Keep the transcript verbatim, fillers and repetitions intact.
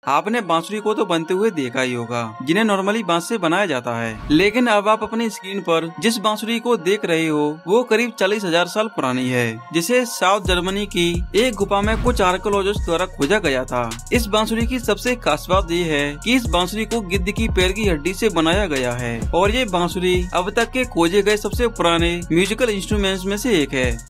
आपने बांसुरी को तो बनते हुए देखा ही होगा, जिन्हें नॉर्मली बांस से बनाया जाता है। लेकिन अब आप अपनी स्क्रीन पर जिस बांसुरी को देख रहे हो वो करीब चालीस हजार साल पुरानी है, जिसे साउथ जर्मनी की एक गुफा में कुछ आर्कियोलॉजिस्ट द्वारा खोजा गया था। इस बांसुरी की सबसे खास बात ये है कि इस बांसुरी को गिद्ध की पैर की हड्डी से बनाया गया है और ये बांसुरी अब तक के खोजे गए सबसे पुराने म्यूजिकल इंस्ट्रूमेंट्स में से एक है।